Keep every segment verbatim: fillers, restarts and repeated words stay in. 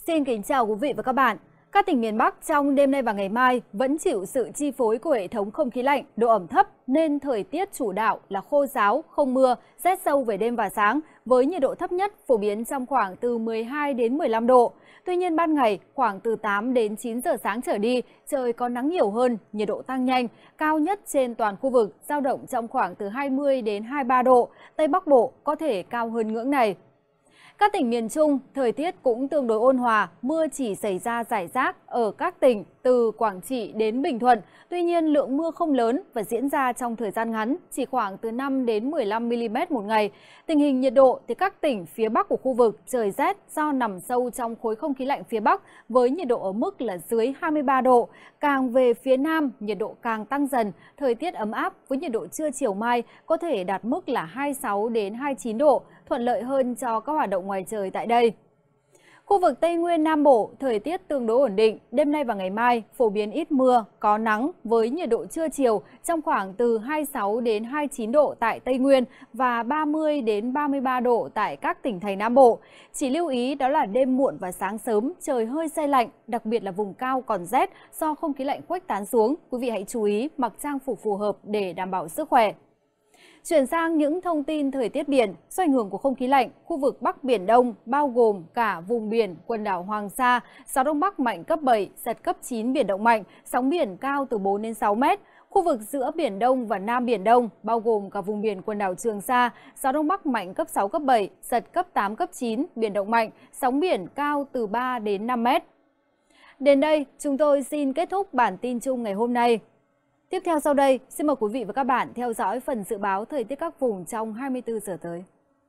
Xin kính chào quý vị và các bạn. Các tỉnh miền Bắc trong đêm nay và ngày mai vẫn chịu sự chi phối của hệ thống không khí lạnh, độ ẩm thấp nên thời tiết chủ đạo là khô ráo, không mưa, rét sâu về đêm và sáng với nhiệt độ thấp nhất phổ biến trong khoảng từ mười hai đến mười lăm độ. Tuy nhiên ban ngày khoảng từ tám đến chín giờ sáng trở đi, trời có nắng nhiều hơn, nhiệt độ tăng nhanh, cao nhất trên toàn khu vực dao động trong khoảng từ hai mươi đến hai mươi ba độ, Tây Bắc Bộ có thể cao hơn ngưỡng này. Các tỉnh miền Trung, thời tiết cũng tương đối ôn hòa, mưa chỉ xảy ra rải rác ở các tỉnh từ Quảng Trị đến Bình Thuận. Tuy nhiên lượng mưa không lớn và diễn ra trong thời gian ngắn, chỉ khoảng từ năm đến mười lăm mi-li-mét một ngày. Tình hình nhiệt độ thì các tỉnh phía Bắc của khu vực trời rét do nằm sâu trong khối không khí lạnh phía Bắc với nhiệt độ ở mức là dưới hai mươi ba độ. Càng về phía Nam, nhiệt độ càng tăng dần, thời tiết ấm áp với nhiệt độ trưa chiều mai có thể đạt mức là hai mươi sáu đến hai mươi chín độ, thuận lợi hơn cho các hoạt động ngoài trời tại đây. Khu vực Tây Nguyên Nam Bộ, thời tiết tương đối ổn định, đêm nay và ngày mai phổ biến ít mưa, có nắng với nhiệt độ trưa chiều trong khoảng từ hai mươi sáu đến hai mươi chín độ tại Tây Nguyên và ba mươi đến ba mươi ba độ tại các tỉnh thành Nam Bộ. Chỉ lưu ý đó là đêm muộn và sáng sớm trời hơi se lạnh, đặc biệt là vùng cao còn rét do không khí lạnh khuếch tán xuống. Quý vị hãy chú ý mặc trang phục phù hợp để đảm bảo sức khỏe. Chuyển sang những thông tin thời tiết biển, do ảnh hưởng của không khí lạnh, khu vực Bắc Biển Đông bao gồm cả vùng biển quần đảo Hoàng Sa, gió Đông Bắc mạnh cấp bảy, giật cấp chín biển động mạnh, sóng biển cao từ bốn đến sáu mét. Khu vực giữa Biển Đông và Nam Biển Đông bao gồm cả vùng biển quần đảo Trường Sa, gió Đông Bắc mạnh cấp sáu, cấp bảy, giật cấp tám, cấp chín, biển động mạnh, sóng biển cao từ ba đến năm mét. Đến đây, chúng tôi xin kết thúc bản tin chung ngày hôm nay. Tiếp theo sau đây, xin mời quý vị và các bạn theo dõi phần dự báo thời tiết các vùng trong hai mươi tư giờ tới.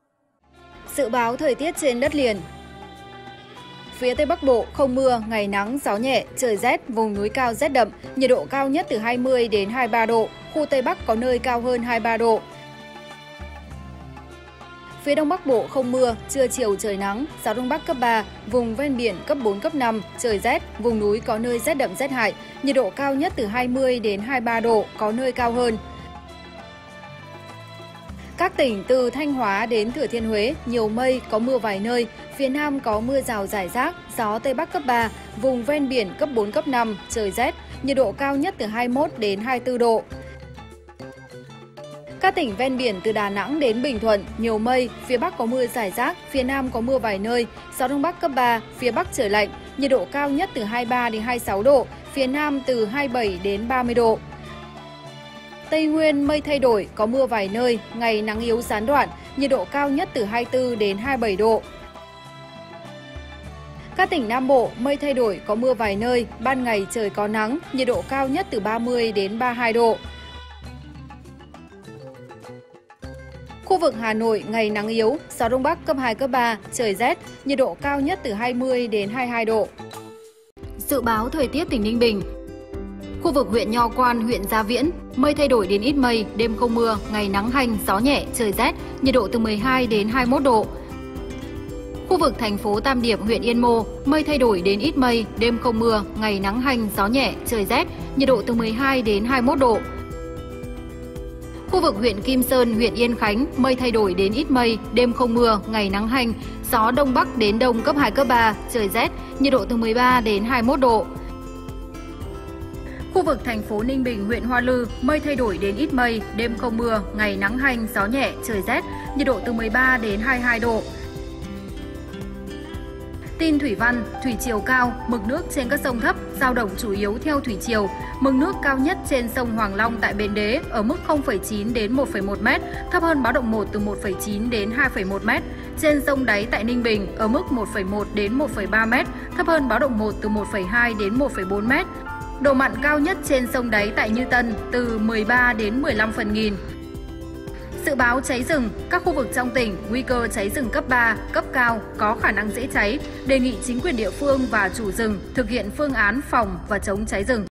Dự báo thời tiết trên đất liền. Phía Tây Bắc Bộ không mưa, ngày nắng, gió nhẹ, trời rét, vùng núi cao rét đậm, nhiệt độ cao nhất từ hai mươi đến hai mươi ba độ, khu Tây Bắc có nơi cao hơn hai mươi ba độ. Phía Đông Bắc Bộ không mưa, trưa chiều trời nắng, gió Đông Bắc cấp ba, vùng ven biển cấp bốn, cấp năm, trời rét, vùng núi có nơi rét đậm rét hại, nhiệt độ cao nhất từ hai mươi đến hai mươi ba độ, có nơi cao hơn. Các tỉnh từ Thanh Hóa đến Thừa Thiên Huế, nhiều mây, có mưa vài nơi, phía Nam có mưa rào rải rác, gió Tây Bắc cấp ba, vùng ven biển cấp bốn, cấp năm, trời rét, nhiệt độ cao nhất từ hai mươi mốt đến hai mươi tư độ. Các tỉnh ven biển từ Đà Nẵng đến Bình Thuận, nhiều mây, phía Bắc có mưa rải rác, phía Nam có mưa vài nơi, gió Đông Bắc cấp ba, phía Bắc trời lạnh, nhiệt độ cao nhất từ hai mươi ba đến hai mươi sáu độ, phía Nam từ hai mươi bảy đến ba mươi độ. Tây Nguyên mây thay đổi, có mưa vài nơi, ngày nắng yếu gián đoạn, nhiệt độ cao nhất từ hai mươi tư đến hai mươi bảy độ. Các tỉnh Nam Bộ mây thay đổi, có mưa vài nơi, ban ngày trời có nắng, nhiệt độ cao nhất từ ba mươi đến ba mươi hai độ. Khu vực Hà Nội ngày nắng yếu, gió Đông Bắc cấp hai, cấp ba, trời rét, nhiệt độ cao nhất từ hai mươi đến hai mươi hai độ. Dự báo thời tiết tỉnh Ninh Bình. Khu vực huyện Nho Quan, huyện Gia Viễn, mây thay đổi đến ít mây, đêm không mưa, ngày nắng hanh, gió nhẹ, trời rét, nhiệt độ từ mười hai đến hai mươi mốt độ. Khu vực thành phố Tam Điệp, huyện Yên Mô, mây thay đổi đến ít mây, đêm không mưa, ngày nắng hanh, gió nhẹ, trời rét, nhiệt độ từ mười hai đến hai mươi mốt độ. Khu vực huyện Kim Sơn, huyện Yên Khánh, mây thay đổi đến ít mây, đêm không mưa, ngày nắng hanh, gió Đông Bắc đến Đông cấp hai, cấp ba, trời rét, nhiệt độ từ mười ba đến hai mươi mốt độ. Khu vực thành phố Ninh Bình, huyện Hoa Lư, mây thay đổi đến ít mây, đêm không mưa, ngày nắng hanh, gió nhẹ, trời rét, nhiệt độ từ mười ba đến hai mươi hai độ. Tin thủy văn, thủy triều cao, mực nước trên các sông thấp, dao động chủ yếu theo thủy triều. Mực nước cao nhất trên sông Hoàng Long tại Bến Đế ở mức không phẩy chín đến một phẩy một mét, thấp hơn báo động một từ một phẩy chín đến hai phẩy một mét. Trên sông Đáy tại Ninh Bình ở mức một phẩy một đến một phẩy ba mét, thấp hơn báo động một từ một phẩy hai đến một phẩy bốn mét. Độ mặn cao nhất trên sông Đáy tại Như Tân từ mười ba đến mười lăm phần nghìn. Dự báo cháy rừng, các khu vực trong tỉnh nguy cơ cháy rừng cấp ba, cấp cao, có khả năng dễ cháy, đề nghị chính quyền địa phương và chủ rừng thực hiện phương án phòng và chống cháy rừng.